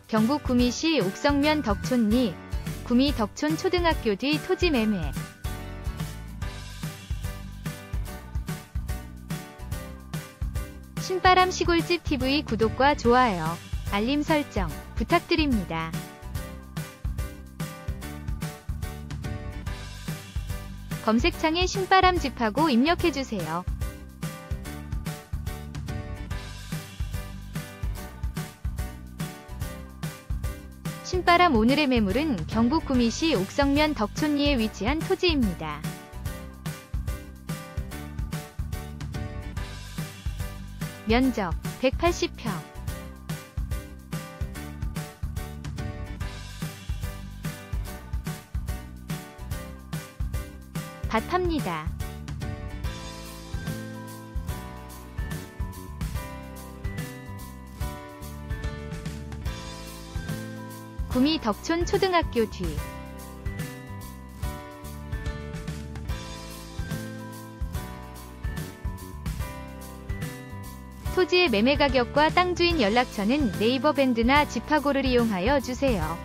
경북 구미시 옥성면 덕촌리 구미 덕촌 초등학교 뒤 토지 매매. 신바람 시골집 TV 구독과 좋아요, 알림 설정 부탁드립니다. 검색창에 신바람 집하고 입력해주세요. 신바람 오늘의 매물은 경북 구미시 옥성면 덕촌리에 위치한 토지입니다. 면적 180평. 밭 팝니다. 구미 덕촌 초등학교 뒤. 토지의 매매 가격과 땅 주인 연락처는 네이버 밴드나 지파고를 이용하여 주세요.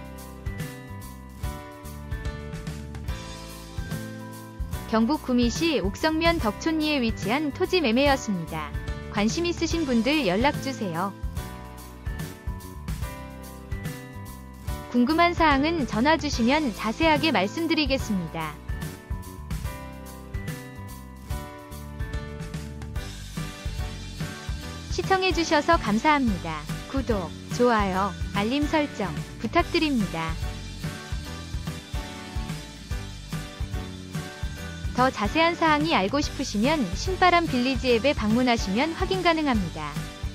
경북 구미시 옥성면 덕촌리에 위치한 토지 매매였습니다. 관심 있으신 분들 연락주세요. 궁금한 사항은 전화 주시면 자세하게 말씀드리겠습니다. 시청해주셔서 감사합니다. 구독, 좋아요, 알림 설정 부탁드립니다. 더 자세한 사항이 알고 싶으시면 신바람 빌리지 앱에 방문하시면 확인 가능합니다.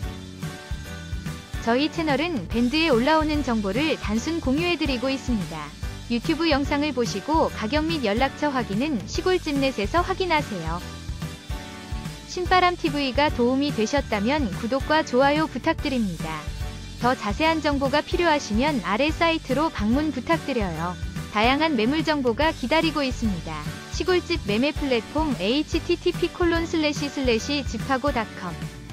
저희 채널은 밴드에 올라오는 정보를 단순 공유해드리고 있습니다. 유튜브 영상을 보시고 가격 및 연락처 확인은 시골집넷에서 확인하세요. 신바람TV가 도움이 되셨다면 구독과 좋아요 부탁드립니다. 더 자세한 정보가 필요하시면 아래 사이트로 방문 부탁드려요. 다양한 매물 정보가 기다리고 있습니다. 시골집 매매 플랫폼 http://지파고.com